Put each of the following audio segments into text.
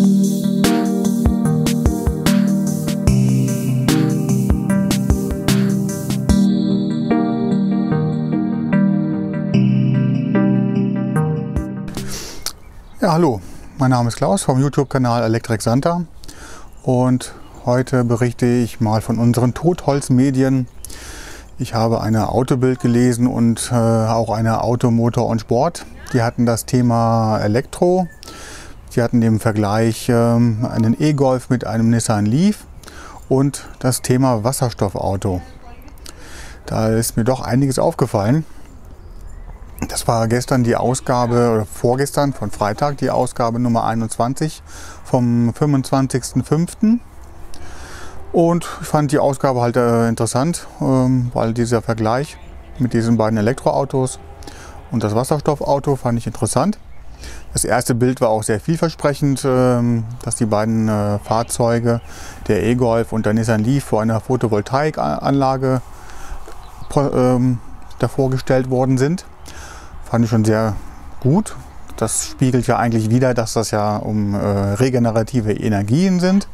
Ja, hallo, mein Name ist Klaus vom YouTube-Kanal Electric Santa und heute berichte ich mal von unseren Totholzmedien. Ich habe eine Autobild gelesen und auch eine Auto, Motor und Sport. Die hatten das Thema Elektro. Die hatten im Vergleich einen E-Golf mit einem Nissan Leaf und das Thema Wasserstoffauto. Da ist mir doch einiges aufgefallen. Das war gestern die Ausgabe, oder vorgestern, von Freitag, die Ausgabe Nummer 21 vom 25.05. Und ich fand die Ausgabe halt interessant, weil dieser Vergleich mit diesen beiden Elektroautos und das Wasserstoffauto fand ich interessant. Das erste Bild war auch sehr vielversprechend, dass die beiden Fahrzeuge, der E-Golf und der Nissan Leaf, vor einer Photovoltaikanlage davor gestellt worden sind. Fand ich schon sehr gut. Das spiegelt ja eigentlich wider, dass das ja um regenerative Energien sind.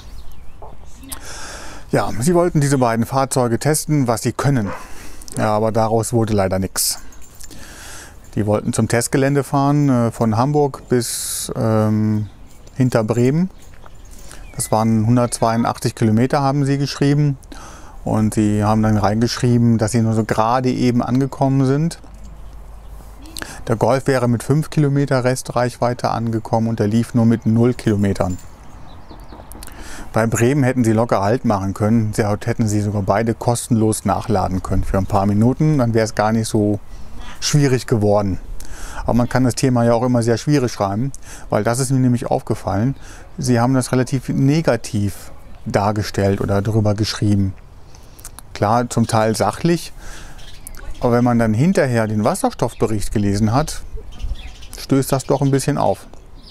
Ja, sie wollten diese beiden Fahrzeuge testen, was sie können. Ja, aber daraus wurde leider nichts. Die wollten zum Testgelände fahren, von Hamburg bis hinter Bremen. Das waren 182 Kilometer, haben sie geschrieben. Und sie haben dann reingeschrieben, dass sie nur so gerade eben angekommen sind. Der Golf wäre mit 5 Kilometer Restreichweite angekommen und der Leaf nur mit 0 Kilometern. Bei Bremen hätten sie locker Halt machen können. Hätten sie sogar beide kostenlos nachladen können für ein paar Minuten. Dann wäre es gar nicht so schwierig geworden. Aber man kann das Thema ja auch immer sehr schwierig schreiben, weil das ist mir nämlich aufgefallen. Sie haben das relativ negativ dargestellt oder darüber geschrieben. Klar, zum Teil sachlich. Aber wenn man dann hinterher den Wasserstoffbericht gelesen hat, stößt das doch ein bisschen auf.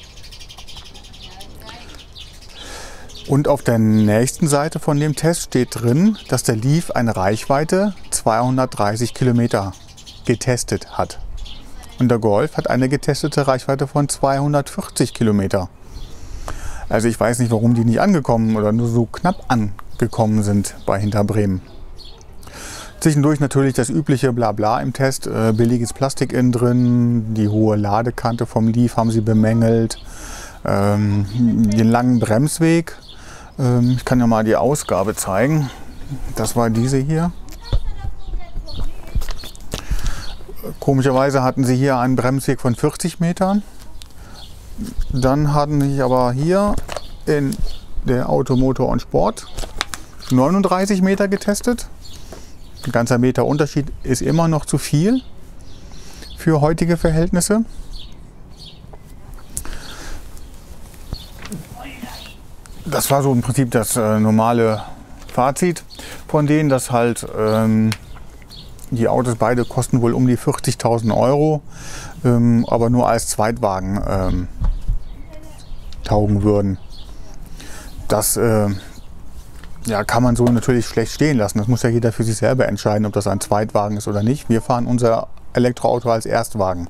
Und auf der nächsten Seite von dem Test steht drin, dass der Leaf eine Reichweite 230 Kilometer getestet hat. Und der Golf hat eine getestete Reichweite von 240 Kilometer. Also ich weiß nicht, warum die nicht angekommen oder nur so knapp angekommen sind bei Hinterbremen. Zwischendurch natürlich das übliche Blabla im Test, billiges Plastik innen drin, die hohe Ladekante vom Leaf haben sie bemängelt, den langen Bremsweg. Ich kann ja mal die Ausgabe zeigen, das war diese hier. Komischerweise hatten sie hier einen Bremsweg von 40 Metern, dann hatten sie aber hier in der Auto, Motor und Sport 39 Meter getestet. Ein ganzer Meter Unterschied ist immer noch zu viel für heutige Verhältnisse. Das war so im Prinzip das normale Fazit von denen, dass halt die Autos beide kosten wohl um die 40.000 Euro, aber nur als Zweitwagen taugen würden. Das ja, kann man so natürlich schlecht stehen lassen. Das muss ja jeder für sich selber entscheiden, ob das ein Zweitwagen ist oder nicht. Wir fahren unser Elektroauto als Erstwagen.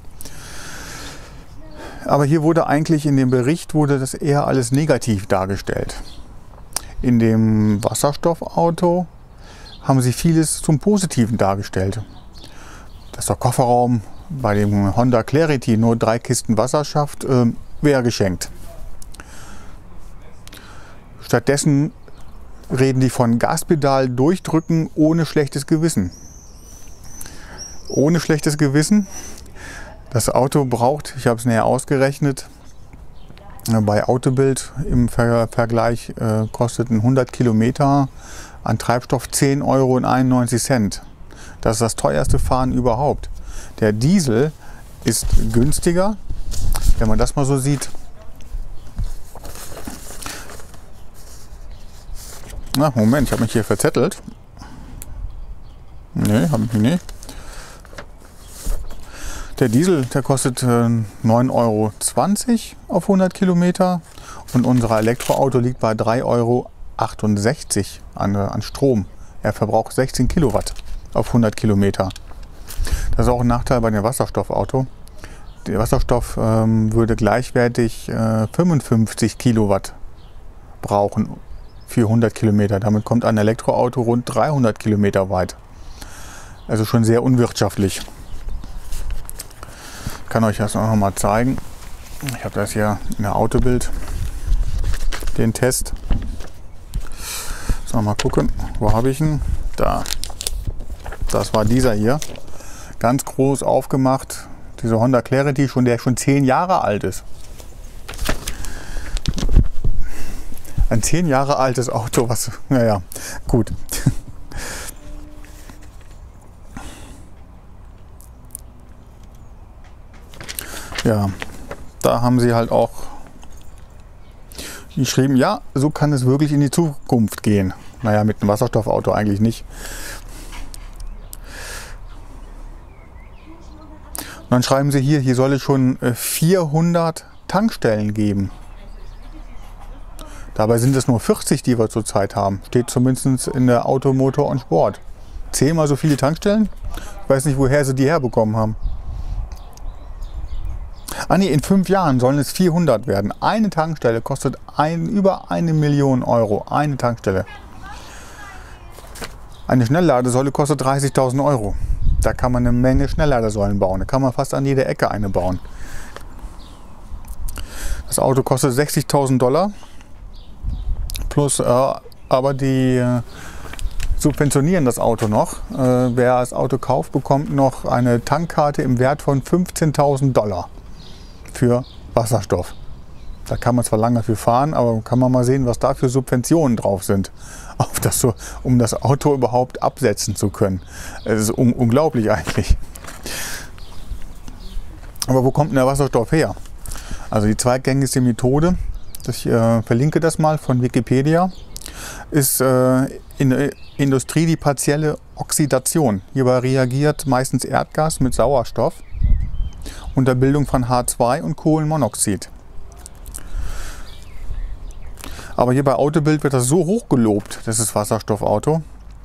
Aber hier wurde eigentlich in dem Bericht das eher alles negativ dargestellt. In dem Wasserstoffauto haben sie vieles zum Positiven dargestellt. Dass der Kofferraum bei dem Honda Clarity nur 3 Kisten Wasser schafft, wäre geschenkt. Stattdessen reden die von Gaspedal durchdrücken ohne schlechtes Gewissen. Ohne schlechtes Gewissen. Das Auto braucht, ich habe es näher ausgerechnet, bei Autobild im Vergleich kosteten 100 Kilometer an Treibstoff 10,91 €. Das ist das teuerste Fahren überhaupt. Der Diesel ist günstiger, wenn man das mal so sieht. Na, Moment, ich habe mich hier verzettelt. Ne, habe ich nicht. Der Diesel, der kostet 9,20 € auf 100 Kilometer und unser Elektroauto liegt bei 3,68 € an Strom. Er verbraucht 16 Kilowatt auf 100 Kilometer. Das ist auch ein Nachteil bei dem Wasserstoffauto. der Wasserstoff würde gleichwertig 55 Kilowatt brauchen für 100 Kilometer. Damit kommt ein Elektroauto rund 300 Kilometer weit. Also schon sehr unwirtschaftlich. Ich kann euch das auch noch mal zeigen. Ich habe das hier in der Autobild, den Test. So, mal gucken, wo habe ich ihn? Da. Das war dieser hier. Ganz groß aufgemacht. Diese Honda Clarity, der schon 10 Jahre alt ist. Ein 10 Jahre altes Auto, was, naja, gut. Ja, da haben sie halt auch geschrieben, ja, so kann es wirklich in die Zukunft gehen. Naja, mit einem Wasserstoffauto eigentlich nicht. Und dann schreiben sie hier soll es schon 400 Tankstellen geben. Dabei sind es nur 40, die wir zurzeit haben. Steht zumindest in der Auto, Motor und Sport. 10-mal so viele Tankstellen? Ich weiß nicht, woher sie die herbekommen haben. Ah nee, in 5 Jahren sollen es 400 werden. Eine Tankstelle kostet über 1 Million Euro. Eine Tankstelle. Eine Schnellladesäule kostet 30.000 Euro. Da kann man eine Menge Schnellladesäulen bauen. Da kann man fast an jeder Ecke eine bauen. Das Auto kostet $60.000 plus, aber die subventionieren das Auto noch. Wer das Auto kauft, bekommt noch eine Tankkarte im Wert von $15.000 für Wasserstoff. Da kann man zwar lange für fahren, aber kann man mal sehen, was da für Subventionen drauf sind, um das Auto überhaupt absetzen zu können. Es ist unglaublich eigentlich. Aber wo kommt denn der Wasserstoff her? Also die zweitgängigste Methode, ich verlinke das mal von Wikipedia, ist in der Industrie die partielle Oxidation. Hierbei reagiert meistens Erdgas mit Sauerstoff unter Bildung von H2 und Kohlenmonoxid. Aber hier bei Autobild wird das so hoch gelobt, das Wasserstoffauto,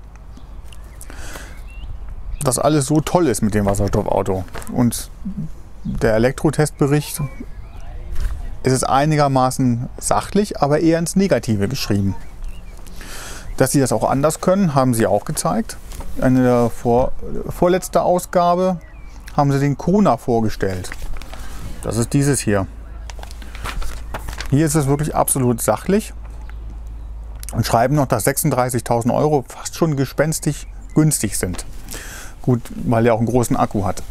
dass alles so toll ist mit dem Wasserstoffauto. Und der Elektrotestbericht ist einigermaßen sachlich, aber eher ins Negative geschrieben. Dass sie das auch anders können, haben sie auch gezeigt. In der vorletzten Ausgabe haben sie den Kona vorgestellt. Das ist dieses hier. Hier ist es wirklich absolut sachlich und schreiben noch, dass 36.000 Euro fast schon gespenstisch günstig sind. Gut, weil er auch einen großen Akku hat.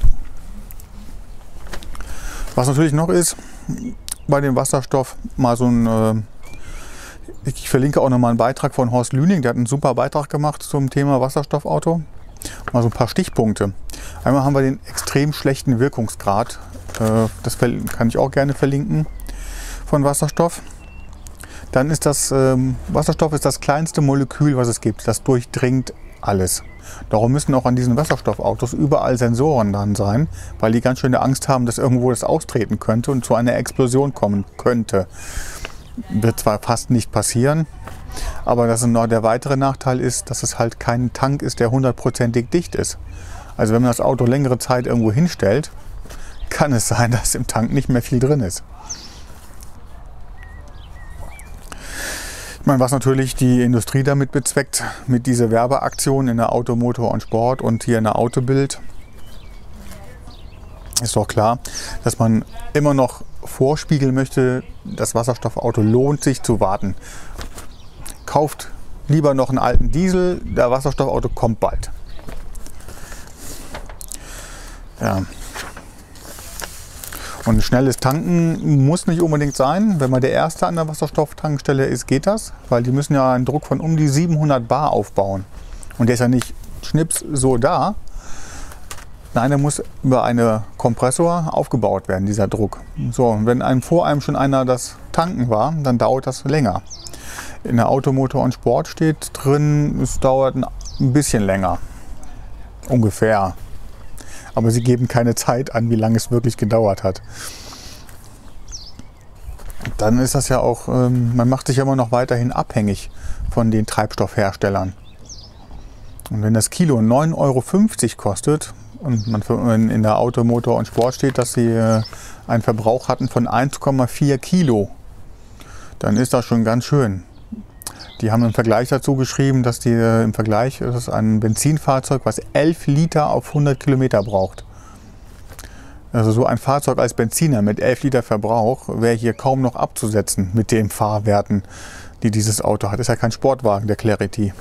Was natürlich noch ist, bei dem Wasserstoff mal so ein, ich verlinke auch noch mal einen Beitrag von Horst Lüning, der hat einen super Beitrag gemacht zum Thema Wasserstoffauto. Mal so ein paar Stichpunkte. Einmal haben wir den extrem schlechten Wirkungsgrad, das kann ich auch gerne verlinken, von Wasserstoff. Dann ist Wasserstoff ist das kleinste Molekül, was es gibt. Das durchdringt alles. Darum müssen auch an diesen Wasserstoffautos überall Sensoren dran sein, weil die ganz schöne Angst haben, dass irgendwo das austreten könnte und zu einer Explosion kommen könnte. Wird zwar fast nicht passieren, aber der weitere Nachteil ist, dass es halt kein Tank ist, der 100%ig dicht ist. Also wenn man das Auto längere Zeit irgendwo hinstellt, kann es sein, dass im Tank nicht mehr viel drin ist. Ich meine, was natürlich die Industrie damit bezweckt, mit dieser Werbeaktion in der Auto, Motor und Sport und hier in der Autobild, ist doch klar, dass man immer noch vorspiegeln möchte, das Wasserstoffauto lohnt sich zu warten. Kauft lieber noch einen alten Diesel, der Wasserstoffauto kommt bald. Ja. Und schnelles Tanken muss nicht unbedingt sein. Wenn man der Erste an der Wasserstofftankstelle ist, geht das, weil die müssen ja einen Druck von um die 700 Bar aufbauen. Und der ist ja nicht schnips so da. Nein, der muss über einen Kompressor aufgebaut werden, dieser Druck. So, und wenn vor einem schon einer das Tanken war, dann dauert das länger. In der Auto, Motor und Sport steht drin, es dauert ein bisschen länger. Ungefähr. Aber sie geben keine Zeit an, wie lange es wirklich gedauert hat. Dann ist das ja auch, man macht sich immer noch weiterhin abhängig von den Treibstoffherstellern. Und wenn das Kilo 9,50 € kostet, und man in der Auto, Motor und Sport steht, dass sie einen Verbrauch hatten von 1,4 Kilo, dann ist das schon ganz schön. Die haben im Vergleich dazu geschrieben, dass im Vergleich ist es ein Benzinfahrzeug, was 11 Liter auf 100 Kilometer braucht. Also so ein Fahrzeug als Benziner mit 11 Liter Verbrauch wäre hier kaum noch abzusetzen mit den Fahrwerten, die dieses Auto hat. Das ist ja kein Sportwagen, der Clarity.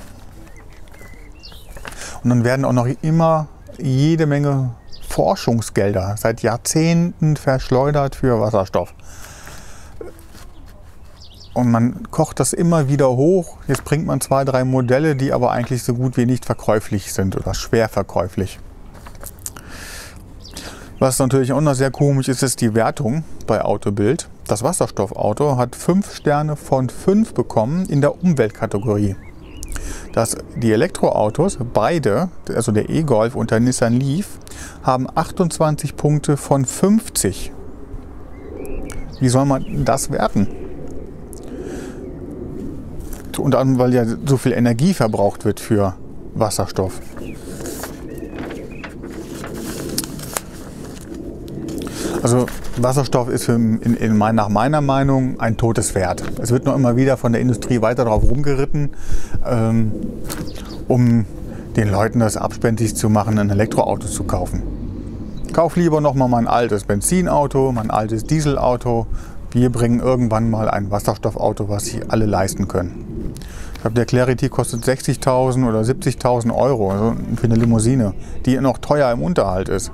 Und dann werden auch noch immer jede Menge Forschungsgelder seit Jahrzehnten verschleudert für Wasserstoff. Und man kocht das immer wieder hoch. Jetzt bringt man 2, 3 Modelle, die aber eigentlich so gut wie nicht verkäuflich sind oder schwer verkäuflich. Was natürlich auch noch sehr komisch ist, ist die Wertung bei Autobild. Das Wasserstoffauto hat 5 Sterne von 5 bekommen in der Umweltkategorie. Die Elektroautos, beide, also der E-Golf und der Nissan Leaf, haben 28 Punkte von 50. Wie soll man das werten? Unter anderem, weil ja so viel Energie verbraucht wird für Wasserstoff. Also Wasserstoff ist nach meiner Meinung ein totes Pferd. Es wird noch immer wieder von der Industrie weiter darauf rumgeritten, um den Leuten das abspenstig zu machen, ein Elektroauto zu kaufen. Kauf lieber noch mal mein altes Benzinauto, mein altes Dieselauto. Wir bringen irgendwann mal ein Wasserstoffauto, was sich alle leisten können. Ich glaube, der Clarity kostet 60.000 oder 70.000 Euro also für eine Limousine, die noch teuer im Unterhalt ist.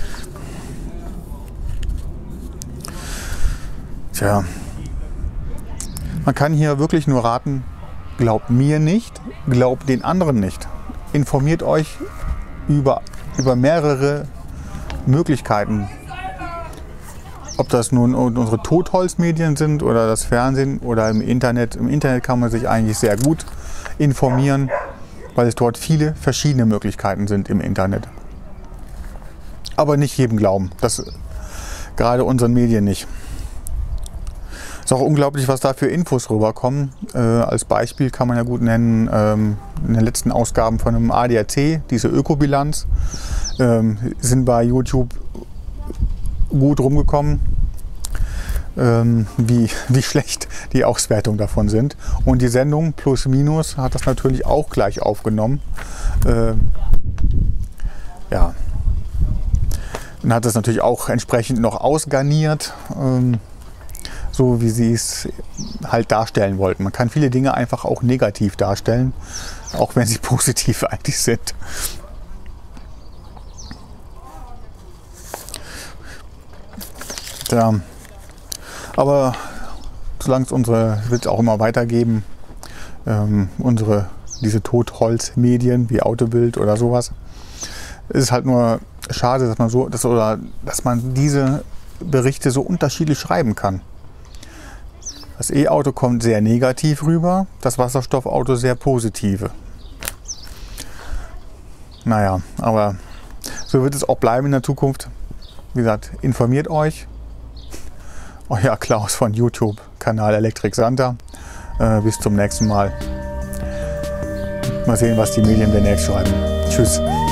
Tja, man kann hier wirklich nur raten, glaubt mir nicht, glaubt den anderen nicht. Informiert euch über mehrere Möglichkeiten. Ob das nun unsere Totholzmedien sind oder das Fernsehen oder im Internet. Im Internet kann man sich eigentlich sehr gut informieren, weil es dort viele verschiedene Möglichkeiten sind im Internet. Aber nicht jedem glauben, das gerade unseren Medien nicht. Es ist auch unglaublich, was da für Infos rüberkommen. Als Beispiel kann man ja gut nennen, in den letzten Ausgaben von einem ADAC, diese Ökobilanz, sind bei YouTube gut rumgekommen, wie schlecht die Auswertungen davon sind. Und die Sendung Plus Minus hat das natürlich auch gleich aufgenommen. Ja. Dann hat es natürlich auch entsprechend noch ausgarniert, so wie sie es halt darstellen wollten. Man kann viele Dinge einfach auch negativ darstellen, auch wenn sie positiv eigentlich sind. Ja, aber solange es wird es auch immer weitergeben, diese Totholzmedien wie Autobild oder sowas, ist es halt nur schade, dass man diese Berichte so unterschiedlich schreiben kann. Das E-Auto kommt sehr negativ rüber, das Wasserstoffauto sehr positive. Naja, aber so wird es auch bleiben in der Zukunft. Wie gesagt, informiert euch. Euer Klaus von YouTube, Kanal Electric Santa. Bis zum nächsten Mal. Mal sehen, was die Medien demnächst schreiben. Tschüss.